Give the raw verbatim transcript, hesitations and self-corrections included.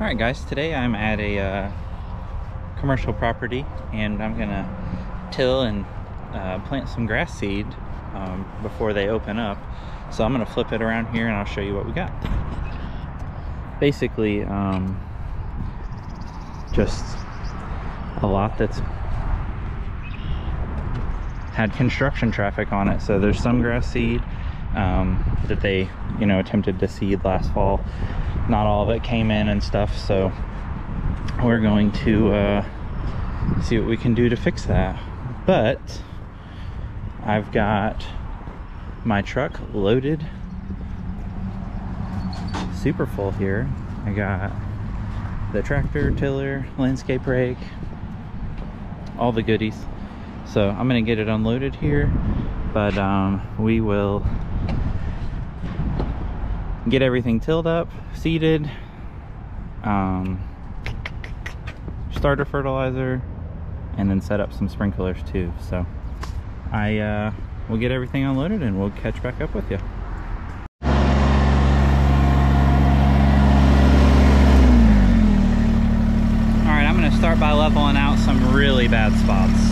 Alright guys, today I'm at a uh, commercial property and I'm gonna till and uh, plant some grass seed um, before they open up. So I'm gonna flip it around here and I'll show you what we got. Basically, um, just a lot that's had construction traffic on it. So there's some grass seed um, that they, you know, attempted to seed last fall. Not all of it came in and stuff, so we're going to uh, see what we can do to fix that. But I've got my truck loaded super full here. I got the tractor, tiller, landscape rake, all the goodies. So I'm gonna get it unloaded here, but um, we will get everything tilled up, seeded, um, starter fertilizer, and then set up some sprinklers too. So I uh, will get everything unloaded and we'll catch back up with you. Alright, I'm going to start by leveling out some really bad spots.